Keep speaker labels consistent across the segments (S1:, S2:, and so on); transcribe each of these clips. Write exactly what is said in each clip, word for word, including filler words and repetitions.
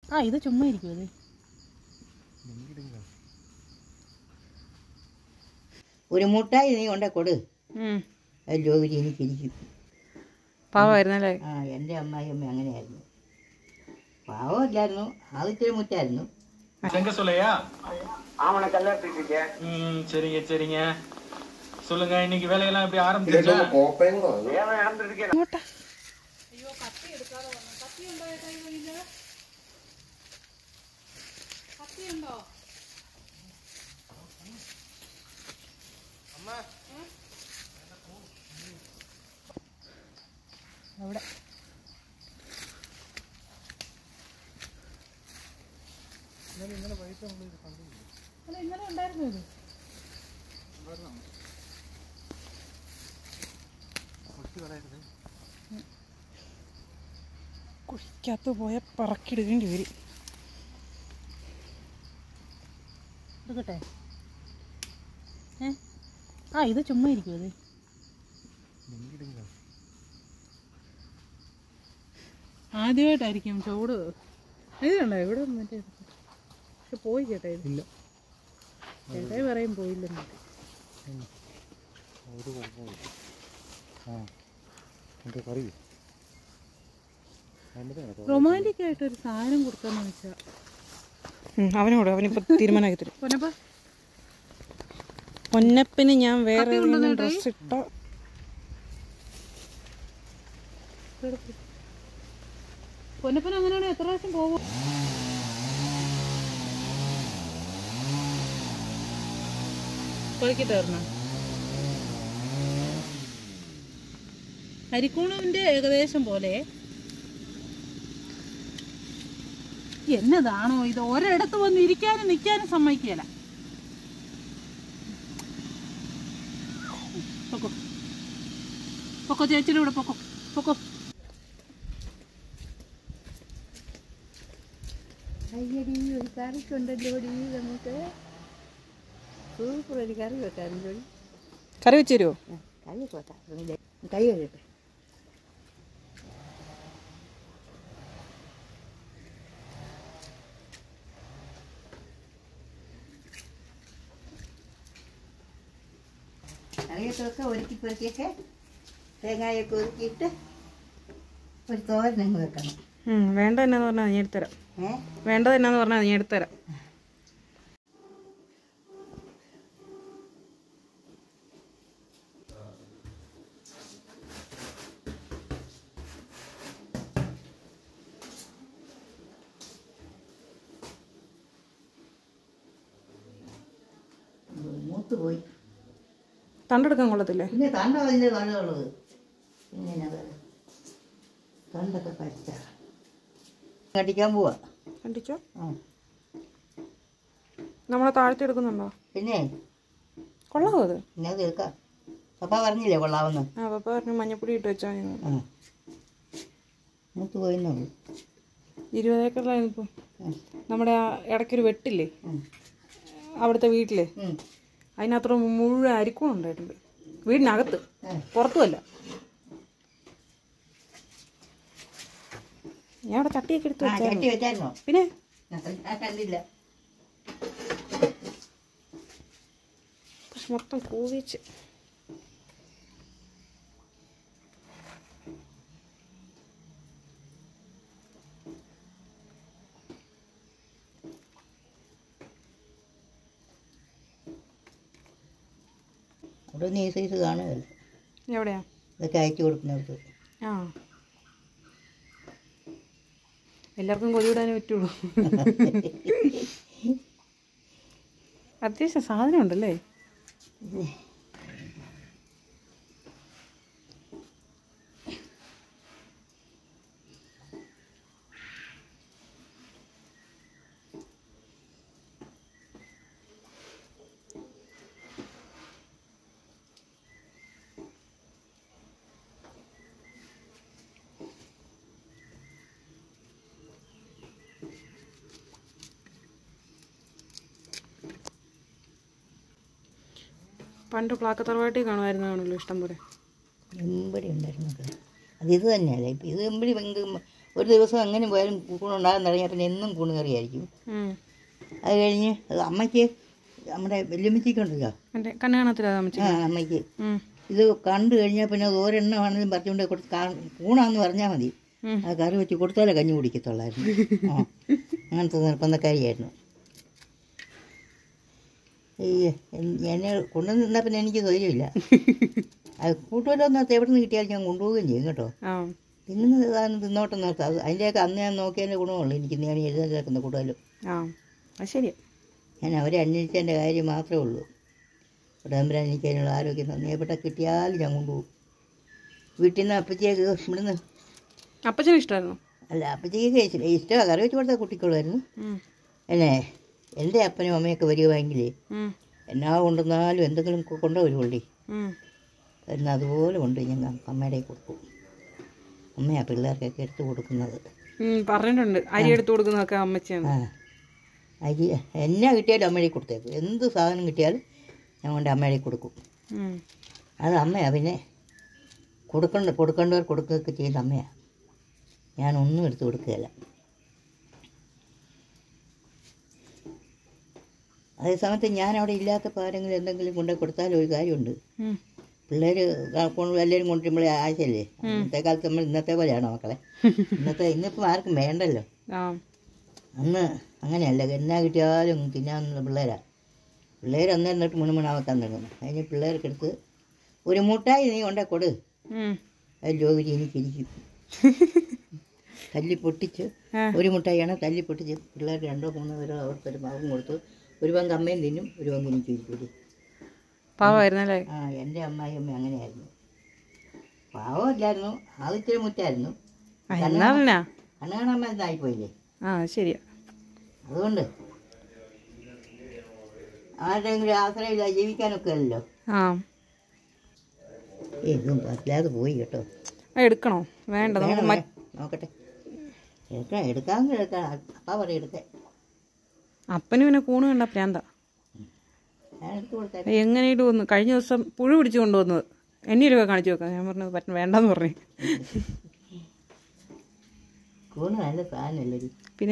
S1: ആ ഇത് ചുമ്മാ ഇരിക്കും അത്.
S2: ഒരു മുട്ടായി നീ കൊണ്ടേ കൊടു. ജോലി എനിക്കിരിക്കും.
S1: പാവമായിരുന്നല്ലേ?
S2: ആ എൻ്റെ അമ്മായി അമ്മ അങ്ങനെയായിരുന്നു. പാവമില്ലായിരുന്നു, ആദ്യത്തെ മുറ്റായിരുന്നു.
S3: சொல்லுங்க இன்னைக்கு வேலையெல்லாம் எப்படி ஆரம்பிச்சிருச்சா?
S1: ஐயோ கத்தி எடுக்காத வரணும். கத்தி உண்டோ கை வலிங்க? கத்தி உண்டோ? அம்மா അവിടെ ഇന്നലെ ഇന്നലെ വൈകിട്ട് നമ്മൾ ഇത് കണ്ടില്ല. അല്ല ഇന്നലെ ഉണ്ടായിരുന്നു ഇത്. കുഴിക്കകത്ത് പോയാൽ പറക്കിടുകയും വരും. എടുക്കട്ടെ? ഏ ആ ഇത് ചുമ്മാ ഇരിക്കും അത്. ആദ്യമായിട്ടായിരിക്കും ചൂട്. ഇത് കണ്ടോ ഇവിടെ മറ്റേ പക്ഷെ പോയി ചേട്ടാ. ഇത് ചേട്ടായി പറയും പോയില്ലെന്നൊക്കെ. റൊമാൻറ്റിക് ആയിട്ടൊരു സാധനം കൊടുക്കാന്ന് വെച്ചാ അവനോട് അവനിപ്പോ തീരുമാനമാക്കി തരും. പൊന്നപ്പ പൊന്നപ്പന് ഞാൻ വേറെ ഡ്രസ് ഇട്ടോ. പൊന്നപ്പൻ അങ്ങനെയാണ് എത്ര പ്രാവശ്യം പോകും. പോയിക്കിട്ടായിരുന്നോ? അരിക്കൂണിന്റെ ഏകദേശം പോലെ. എന്നതാണോ ഇത്? ഒരിടത്ത് വന്ന് ഇരിക്കാനും നിൽക്കാനും സമ്മതിക്കുകയില്ല. പൊക്കോ പൊക്കോ ചേച്ചിയുടെ കൂടെ പൊക്കോ പൊക്കോ.
S2: അയ്യടി ഒരു കറിക്കുണ്ടല്ലോ നമുക്ക്. സൂപ്പർ ഒരു കറി വെക്കാറുണ്ടോ?
S1: കറി വെച്ച് തരുമോ?
S2: കറി വെക്കാം. കൈ കഴിയട്ടെ. കറിയൊക്കെ ഒരുക്കി പെറുക്കിയൊക്കെ തേങ്ങയൊക്കെ ഒരുക്കിയിട്ട് ഒരു തോരനങ്ങ് വെക്കണം.
S1: വേണ്ട എന്നാന്ന് പറഞ്ഞാൽ ഞാൻ എടുത്തരാം.
S2: ഏ
S1: വേണ്ടത് എന്നാന്ന് പറഞ്ഞാൽ ഞാൻ എടുത്തരാം.
S2: മൂത്ത് പോയി.
S1: തണ്ടെടുക്കാൻ കൊള്ളത്തില്ലേ?
S2: പിന്നെ തണ്ട അതിൻ്റെ നല്ലതുള്ളത്. പിന്നെ തണ്ടൊക്കെ പച്ച കണ്ടിക്കാൻ പോവാ.
S1: കണ്ടിച്ചോ?
S2: ആ
S1: നമ്മളെ താഴ്ത്തി എടുക്കുന്നുണ്ടോ?
S2: പിന്നെ
S1: കൊള്ളാവോ അത്?
S2: പിന്നെ അത് എടുക്കാം. പപ്പ പറഞ്ഞില്ലേ കൊള്ളാവുന്ന?
S1: ആ പപ്പ പറഞ്ഞു മഞ്ഞപ്പൊടി ഇട്ട് വെച്ചാൽ
S2: ആ മൂത്ത് പോയിന്നുള്ളൂ.
S1: ഇരുപതേക്കറിലായിരുന്നു. ഇപ്പോൾ നമ്മുടെ ആ ഇടയ്ക്കൊരു വെട്ടില്ലേ അവിടുത്തെ വീട്ടില്, അതിനകത്ത് മുഴുവൻ അരിക്കൂൺ ഉണ്ടായിട്ടുണ്ട്. വീടിനകത്ത്, പുറത്തുമല്ല. ഞാൻ അവിടെ ചട്ടിയൊക്കെ എടുത്ത് വെച്ചായിരുന്നു. പിന്നെ
S2: കണ്ടില്ല.
S1: പക്ഷെ മൊത്തം കൂവിച്ച്.
S2: അവിടെ നീ സൈസ് കാണുമല്ലോ.
S1: എവിടെയാ
S2: ഇതൊക്കെ അയച്ചു കൊടുക്കുന്നവർക്ക്?
S1: ആ എല്ലാവർക്കും കൊതിവിടാനേ പറ്റുള്ളൂ. അത്യാവശ്യം സാധനം ഉണ്ടല്ലേ. പണ്ട് പ്ലാക്കത്തറവാട്ടി കാണുമായിരുന്നാണല്ലോ ഇഷ്ടം പോലെ.
S2: എമ്പടി ഉണ്ടായിരുന്നു. അത് ഇത് തന്നെയല്ല. ഇപ്പം ഇത് എമ്പടി ഭയങ്കര ഒരു ദിവസം എങ്ങനെ പോയാലും കൂണുണ്ടാകാൻ തുടങ്ങിയാൽ പിന്നെ എന്നും കൂണ് കറിയായിരിക്കും. അത് കഴിഞ്ഞ് അത് അമ്മയ്ക്ക് നമ്മുടെ വെല്ലുമ്മച്ചിക്കുണ്ടല്ലോ
S1: കണ്ണ് കാണത്തില്ല
S2: ആ അമ്മയ്ക്ക് ഇത് കണ്ടു കഴിഞ്ഞാൽ പിന്നെ അത് ഒരെണ്ണമാണെങ്കിലും പറിച്ചുകൊണ്ട് കൊടുത്ത് കൂണാന്ന് പറഞ്ഞാൽ മതി. അത് കറി വെച്ച് കൊടുത്താലേ കഞ്ഞി കുടിക്കത്തുള്ളായിരുന്നു. ആ അങ്ങനത്തെ നിർബന്ധക്കാരിയായിരുന്നു. ഈ എന്നെ കൊണ്ടുവന്ന് നിന്നാൽ പിന്നെ എനിക്ക് ധൈര്യമില്ല. അത് കൂട്ടുവല്ലൊന്നും എവിടെ നിന്ന് കിട്ടിയാലും ഞാൻ കൊണ്ടുപോവുകയും ചെയ്യും കേട്ടോ. തിന്നുന്നത് ഇതാണ് തിന്നോട്ടം നോക്കാം. അത് അതിൻ്റെയൊക്കെ അന്ന് ഞാൻ നോക്കിയതിൻ്റെ ഗുണമുള്ളൂ എനിക്ക് ഞാൻ എഴുതാൻ ചേർക്കുന്ന കൂടുതലും.
S1: ശരി, ഞാൻ
S2: അവരെ അന്വേഷിച്ചതിൻ്റെ കാര്യം മാത്രമേ ഉള്ളൂ. ഉടമ്പരാൻ എനിക്ക് അതിനുള്ള ആരോഗ്യം നന്ദിയപ്പെട്ട കിട്ടിയാലും ഞാൻ കൊണ്ടുപോകും. വീട്ടിൽ നിന്ന് അപ്പച്ചയൊക്കെ ഇവിടുന്ന്
S1: അപ്പച്ചനും ഇഷ്ടമായിരുന്നു.
S2: അല്ല അപ്പച്ചയ്ക്ക് ഇഷ്ടമാണ് കറി വെച്ച് കൊടുത്താൽ കുട്ടിക്കുള്ളായിരുന്നു. എന്നെ എൻ്റെ അപ്പനും അമ്മയൊക്കെ വരുവായെങ്കിലേ എന്നാ കൊണ്ടുവന്നാലും എന്തെങ്കിലും കൊണ്ടുവരുള്ളി എന്നാൽ അതുപോലെ കൊണ്ട് ഞാൻ അമ്മയുടെ കൊടുക്കും. അമ്മയാ പിള്ളേർക്കൊക്കെ എടുത്ത് കൊടുക്കുന്നത്.
S1: പറഞ്ഞിട്ടുണ്ട് അരി എടുത്ത് കൊടുക്കുന്നതൊക്കെ അമ്മച്ചാണ്.
S2: ആ അരി എന്നാ കിട്ടിയാലും അമ്മയുടെ കൊടുത്തേക്കും. എന്ത് സാധനം കിട്ടിയാലും ഞാൻ കൊണ്ട് അമ്മയുടെ കൊടുക്കും. അത് അമ്മയാണ്. പിന്നെ കൊടുക്കേണ്ട കൊടുക്കേണ്ടവർ കൊടുക്കുകയൊക്കെ ചെയ്യുന്ന അമ്മയാണ്. ഞാനൊന്നും എടുത്ത് കൊടുക്കുകയില്ല. അതേ സമയത്ത് ഞാൻ അവിടെ ഇല്ലാത്തപ്പോൾ ആരെങ്കിലും എന്തെങ്കിലും കൊണ്ടുപോയി കൊടുത്താലും ഒരു കാര്യമുണ്ട്. പിള്ളേർ എല്ലാവരും കൊണ്ടുവരുമ്പോഴേ ആശയല്ലേ. ഇന്നത്തെ കാലത്ത് നമ്മൾ ഇന്നത്തെ പോലെയാണോ മക്കളെ? ഇന്നത്തെ ഇന്നിപ്പോൾ ആർക്കും വേണ്ടല്ലോ. അന്ന് അങ്ങനെയല്ല. എന്നാ കിട്ടിയാലും തിന്നാനുള്ള പിള്ളേരാണ്. പിള്ളേർ അന്ന് എന്നിട്ട് മുണുമുണാവക്കാൻ തുടങ്ങുന്നു. അതിന് പിള്ളേർക്കെടുത്ത് ഒരു മുട്ടായി നീ കൊണ്ടേ കൊടു, അത് ജോലി എനിക്കിരിക്കും. തല്ലി പൊട്ടിച്ച് ഒരു മുട്ടായിയാണ് തല്ലി പൊട്ടിച്ച് പിള്ളേർ രണ്ടോ മൂന്നോ പേരോ അവർക്കൊരു ഭാഗം കൊടുത്ത് ഒരു പങ്ക് അമ്മയും തിന്നും ഒരു പങ്ക് എനിക്ക് ഇരിക്കൂലേ.
S1: പാവമായിരുന്നല്ലേ?
S2: ആ എൻ്റെ അമ്മായി അമ്മ അങ്ങനെയായിരുന്നു. പാവമില്ലായിരുന്നു. അത് ഇച്ചിരി മുറ്റായിരുന്നു. കണ്ണു കാണാൻ ഇതായിപ്പോയില്ലേ.
S1: ആ ശരിയാ.
S2: അതുകൊണ്ട് ആരുടെയെങ്കിലും ആശ്രയമില്ല ജീവിക്കാനൊക്കെ അല്ലല്ലോ.
S1: ആ
S2: ഇതും പറ്റില്ലാതെ പോയി കേട്ടോ.
S1: എടുക്കണോ? വേണ്ട,
S2: നോക്കട്ടെ. എടുക്കാം എടുക്കാമെങ്കിൽ എടുക്കാം. അപ്പാ പറയും എടുക്കാൻ.
S1: അപ്പന് പിന്നെ കൂണ് കണ്ട പ്രാന്താ.
S2: ഞാൻ എടുത്ത് കൊടുത്തേ.
S1: എങ്ങനെയിട്ട് വന്നു കഴിഞ്ഞ ദിവസം പുഴു പിടിച്ചു കൊണ്ടുവന്നത് എന്നൊരു കാണിച്ചു വെക്കാം. ഞാൻ പറഞ്ഞത് പറ്റ വേണ്ടെന്ന് പറഞ്ഞു.
S2: കൂണ് നല്ല സാധനമല്ലേ.
S1: പിന്നെ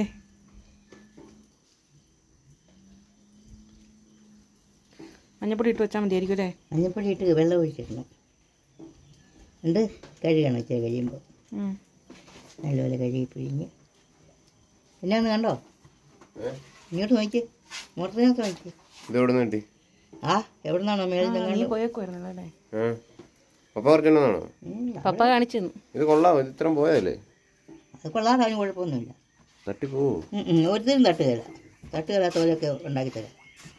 S1: മഞ്ഞപ്പൊടി ഇട്ട് വെച്ചാൽ മതിയായിരിക്കും അല്ലേ?
S2: മഞ്ഞപ്പൊടി ഇട്ട് വെള്ളം ഒഴിച്ചിടണം. ഉണ്ട് കഴുകണം. ഇച്ചിരി കഴിയുമ്പോൾ നല്ലപോലെ കഴുകി പിഴിഞ്ഞ്. പിന്നെ ഒന്ന് കണ്ടോ ഇങ്ങോട്ട് നോക്കി മുറത്തിനകത്ത് നോക്കി. ആ എവിടെ നിന്നാണോ മേളിൽ
S1: പോയേക്കുവായിരുന്നല്ലേ?
S3: പപ്പ
S1: കാണിച്ചു.
S3: ഇത് കൊള്ളാം. ഇത് ഇത്രയും പോയതല്ലേ?
S2: അത് കൊള്ളാതെ അതിന് കുഴപ്പമൊന്നുമില്ല.
S3: തട്ടിപ്പോവും.
S2: ഒരുത്തരും തട്ടുകയില്ല. തട്ടുകയില്ലാത്തവരൊക്കെ ഉണ്ടാക്കിത്തരാം.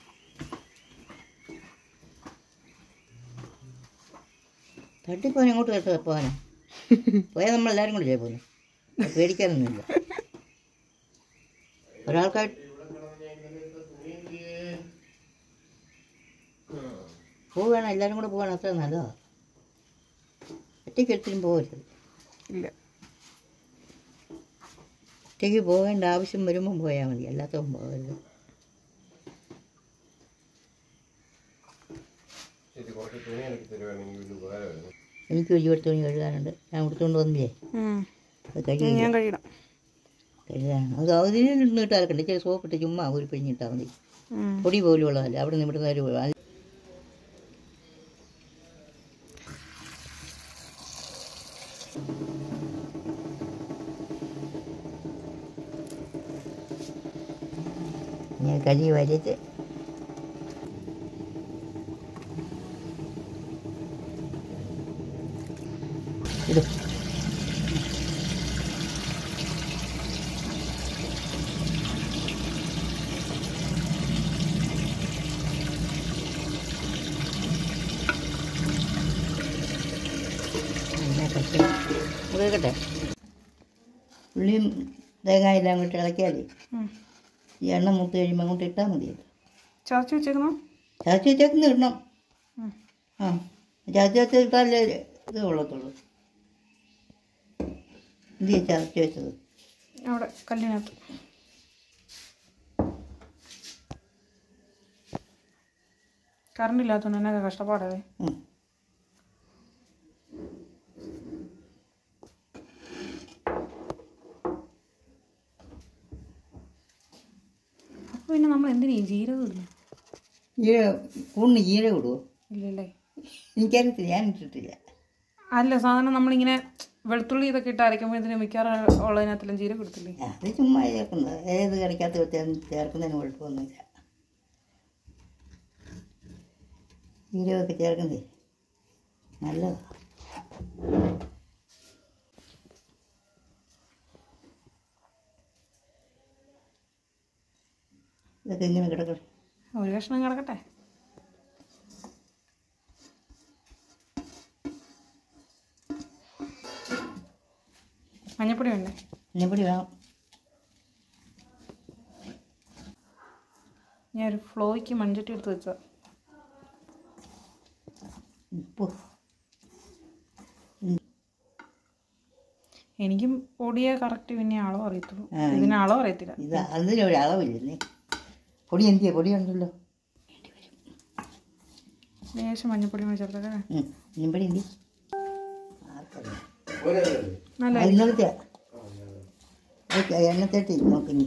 S2: തട്ടിപ്പോൻ എങ്ങോട്ട് കേട്ടോ പോകാനാ? പോയാൽ നമ്മളെല്ലാവരും കൂടെ ചെയ്യ പോകുന്നു. പേടിക്കാനൊന്നുമില്ല. ഒരാൾക്കായിട്ട് പോവുകയാണ്. എല്ലാവരും കൂടെ പോകാൻ അത്ര നല്ലതാണ്. ഒറ്റയ്ക്ക് ഒരിക്കലും പോകരുത്.
S1: ഇല്ല,
S2: ഒറ്റയ്ക്ക് പോകേണ്ട ആവശ്യം വരുമ്പം പോയാൽ മതി. അല്ലാത്തപ്പം പോകരുത്. എനിക്ക് ഒരുപാട് തുണി കഴുകാനുണ്ട്. ഞാൻ കൊടുത്തുകൊണ്ട് വന്നില്ലേ? അത് കഴുകി
S1: ഞാൻ കഴിയണം.
S2: കഴുകാനാണ്. അത് അതിൽ നിന്ന് ഇട്ട് അലക്കണ്ട. ഇച്ചിരി സോപ്പിട്ട് ചുമ്മാ ഒരു പിഴിഞ്ഞിട്ടാൽ മതി. പൊടി പോലും ഉള്ളതല്ല. അവിടെ നിന്ന് ഇവിടുന്ന് ഒരു ഞാൻ കഴുകി വരച്ച് ഇടും. കേട്ടെ ഉള്ളിയും തേങ്ങയെല്ലാം അങ്ങോട്ട് ഇളക്കിയാലേ ഈ എണ്ണ മൂത്ത് കഴിയുമ്പോൾ അങ്ങോട്ട് ഇട്ടാൽ മതിയല്ലോ.
S1: ചതച്ച് വെച്ചേക്കണോ?
S2: ചതച്ച് വെച്ചേക്കുന്ന ഇടണം. ആ ചതച്ച് വെച്ച് ഇട്ടാലേ ഇത് കൊള്ളത്തുള്ളൂ. എന്ത് ചെയ്യാ ചതച്ച് വെച്ചത്?
S1: അവിടെ കല്ലിനകത്ത്. കറണ്ട് ഇല്ലാത്തതുകൊണ്ട് എന്നൊക്കെ കഷ്ടപ്പാടേ. പിന്നെ നമ്മൾ എന്തിനാ ഈ ജീരകം ഇടുന്നു?
S2: ജീരകം കൂണിന് ജീരകം ഇടുവോ?
S1: ഇല്ലല്ലേ,
S2: എനിക്കറിയത്തില്ല, ഞാൻ ഇട്ടിട്ടില്ല.
S1: അല്ല, സാധാരണ നമ്മളിങ്ങനെ വെളുത്തുള്ളി ഇതൊക്കെ ഇട്ട് അരയ്ക്കുമ്പോൾ ഇതിന് മിക്കാറ് ഉള്ളതിനകത്തെല്ലാം ജീരകം എടുത്തില്ലേ?
S2: അത് ചുമ്മാ ചേർക്കുന്നത്, ഏത് കറിക്കകത്ത് വെച്ചാൽ ചേർക്കുന്നതിന് കുഴപ്പമൊന്നുമില്ല. ജീരകമൊക്കെ ചേർക്കുന്നേ നല്ലതാണ്. ഇതൊക്കെ ഇങ്ങനെ കിടക്കട്ടെ,
S1: ഒരു കഷ്ണം കിടക്കട്ടെ. മഞ്ഞപ്പൊടി വേണ്ടേ?
S2: മഞ്ഞപ്പൊടി വേണം.
S1: ഞാൻ ഒരു ഫ്ലോയ്ക്ക് മൺചട്ടി എടുത്ത് വെച്ച.
S2: ഉപ്പ്
S1: എനിക്കും പൊടിയെ കറക്റ്റ് പിന്നെ അളവ് അറിയത്തുള്ളൂ, ഇതിന് അളവ് അറിയത്തില്ല.
S2: ഇത് അതിനൊരു അളവില്ലേ? പൊടി എന്തിയാ? പൊടി ഉണ്ടല്ലോ.
S1: ലേശം മഞ്ഞപ്പൊടി കൂടി ചേർത്തേ.
S2: മഞ്ഞപ്പൊടി എന്തി?
S1: നല്ല
S2: ഇന്നലത്തെ എണ്ണത്തേട്ടി നോക്കി.